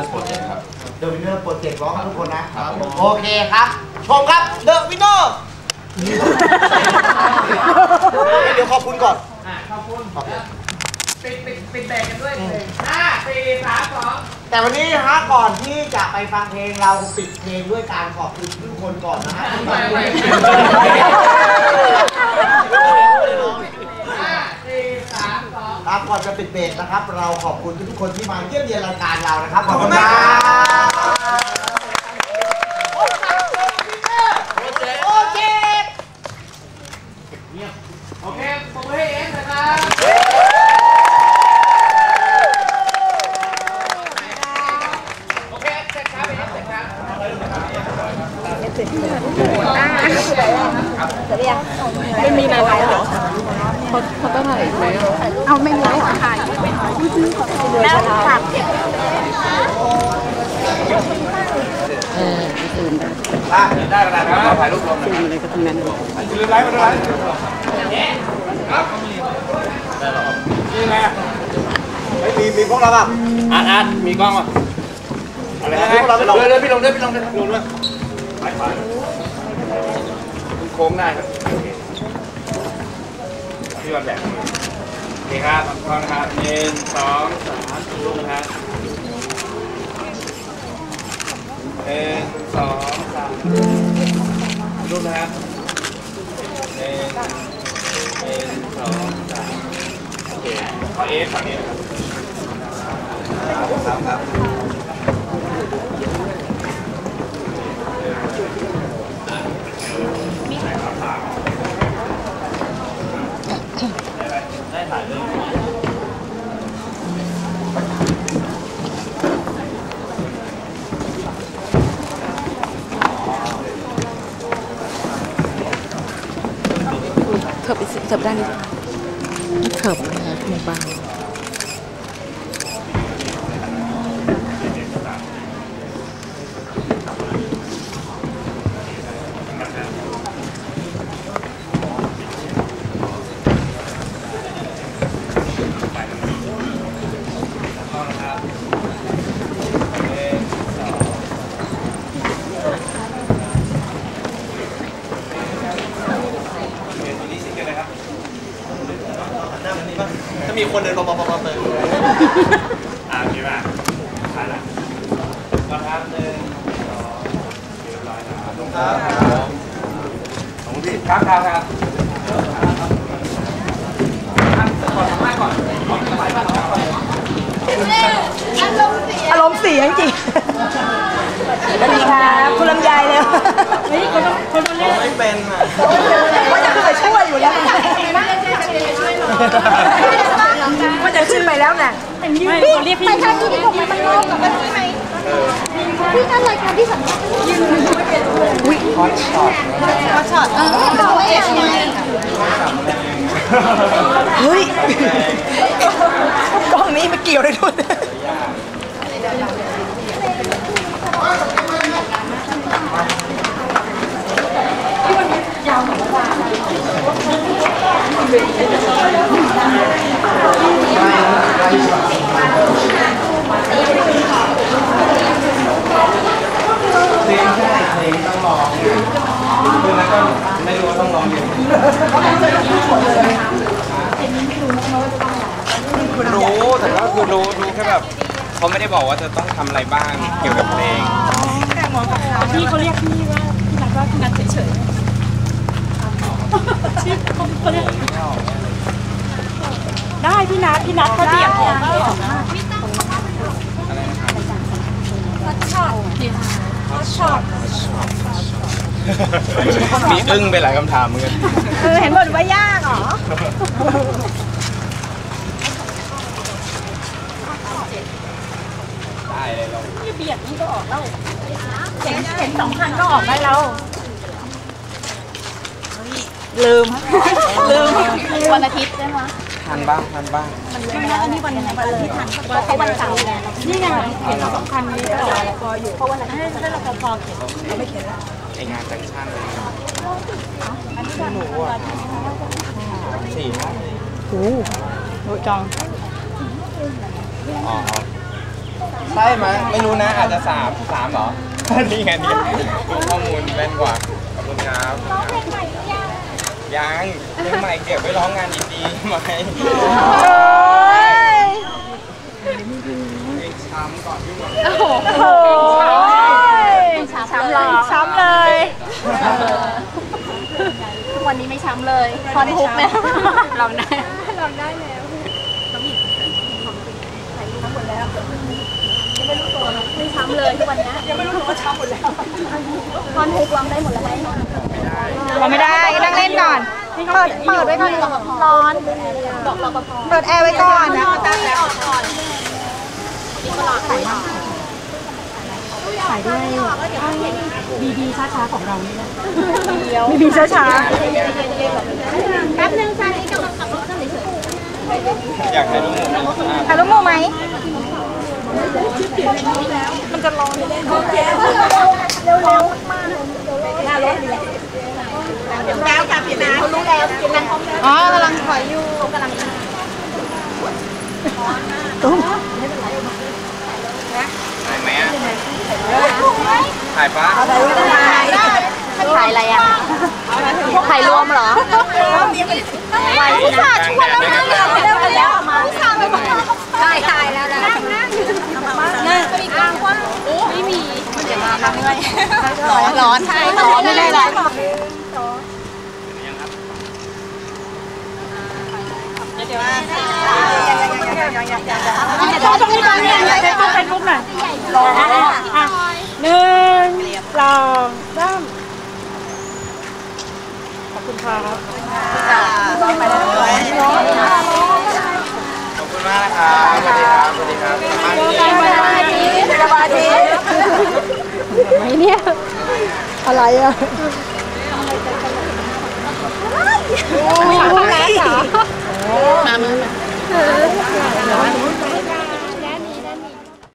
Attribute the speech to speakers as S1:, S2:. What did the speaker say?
S1: Winner Project ครับ
S2: The Winner Project ร้องกันทุกคนนะครับโอเคครับชมครับ The Winner เดี๋ยวขอบคุณก่อนขอบคุณปิดแบกกันด้วย5 4 3 2แต่วันนี้ฮะก่อนที่จะไปฟังเพลงเราปิดเพลงด้วยการขอบคุณทุกคนก่อนนะฮะครับก่อนจะปิดเบรกนะครับเราขอบคุณทุกคนที่มาเยี่ยมเยียนรายการเรานะครับขอบคุณมากโอเคผมให้เอ็นนะครับโอเคเสร็จครับเสร็จครับไม่มีอะไรหรอเขาต้องถ่ายไหมเอาไม่มีถ่ายแล้วค่ะได้ขนาดนั้นถ่ายรูปรวมเลยอะไรก็ทั้งนั้นลืมไลฟ์มาด้วยครับนี่ไงมีพวกเราป่ะอาร์ตมีกล้องป่ะอะไรนะพวกเราไม่ลงเลยพี่ลงด้วยไปโค้งได้ครับพี่วันแบกโอเคครับพร้อมนะครับ1 2 3รูปนะครับ1 2 3รูปนะครับ1 2 3โอเคขอเอฟฝั่งนี้นะครับได้ถ่ายเลย
S3: เถิบไปเถิบด้านนี้เถิบนะในบ้าน
S2: ถ้ามีคนเดินมาเลย
S1: คิดว่าถ่ายละก็ครับ1 2เรียบร้อยครับของพี่ครับ
S3: อารมณ์เสียจริงสวัสดีครับคุณลำไยเลยนี่คนเล่นไม่เป็นอ่ะว่าจะขึ้นไปช่วยอยู่แล้วว่าจะขึ้นไปแล้วน่ะพี่ไปทางที่ผมมันลงกับมันใช่ไหมพี่นั่นรายการที่สัมภาษณ์วิฮอตช็อตเขาเอชไงเฮ้ยกล้องนี้ไม่เกี่ยวเลยด้วยยาวเหมือนว่า
S2: เพลงต้องร้องคือแล้วก็ไม่รู้ว่าต้องร้องยัง
S1: รู้แต่ก็คือรู้แค่แบบเขาไม่ได้บอกว่าจะต้องทำอะไรบ้างเกี่ยวกับเพลง
S3: พี่เขาเรียกพี่ว่าพี่นัทเฉยๆชื่อเขาเรียกได้พี่นัทเขาเรียกผมช็อต
S1: มีอึ้งไปหลายคำถามเหมือนกัน
S3: เห็นบ่นว่ายากเหรอ
S1: ได้เลยเรา
S3: เบียดนี่ก็ออกแล้วเห็น2 คันก็ออกได้แล้วลืมวันอาทิตย์ใช่ไหม
S1: ทันบ้าง
S3: อันนี้วันอาทิตย์ทันเขาวันเสาร์นี่ไงเห็น2 คันนี้ก็รออยู่เพราะวันอาทิตย์ให้เราพอเขียนเราไม่เขียน
S1: ไองานจังชั่นเลย
S3: หนูอ่ะ
S1: 4
S3: โอ้โหจอง
S1: อ๋อใช่ไหมไม่รู้นะอาจจะ3เหรอ นี่ไงนี่ดูข้อมูลแม่นกว่าขอบคุณครับร้องเพลงใหม่หรือยังเพลงใหม่เก็บไว้ร้องงานดีๆไหมเพลงช้ำก่อนที่หมด
S3: โอ้โหช้ำเลยทุกวันนี้ไม่ช้ำเลยคอนทุกเนี่ยลองได้แล้วไม่ช้ำเลยทุกวันนี้ยังไม่รู้ว่าช้ำหมดแล้วคอนทุกลองได้หมดแล้วไหมเราไม่ได้นั่งเล่นก่อนเปิดไว้ก่อนร้อนบอกเราเปิดแอร์ไว้ก่อนนะขายด้วยบีช้าๆของเรานี่นะบีช้าๆแป๊บนึงชาลีกำลังขับรถเฉยๆ
S1: อยากถ่ายรูปหมู่
S3: ถ่ายรูปหมู่ไหมมันจะร้อนเร็วมากหน้ารถแล้วค่ะพี่นาเขารู้แล้วพี่นาอ๋อกำลังถอยอยู่กำลังตุ้ม
S1: ถ่ายไหมอ่ะถ่ายปะ
S3: ถ่ายอะไรอ่ะถ่ายรวมเหรอผู้ชายชวนแล้วมาผู้ชายไปถ่ายแล้วนั่งมีกลางกว้างไม่มีเดี๋ยวมาเมื่อยร้อนใช่ร้อนไม่ได้ร้อนต้องมีการเรียนอะไรเฟซบุ๊กหน่อย1 2 3ขอบคุณครับ
S1: ขอบคุณมากนะครับสวัสดีครับสวัสดีครับ
S3: สบายดีไม่เนี่ยอะไรอ่ะไม่ทำร้ายเหรอมา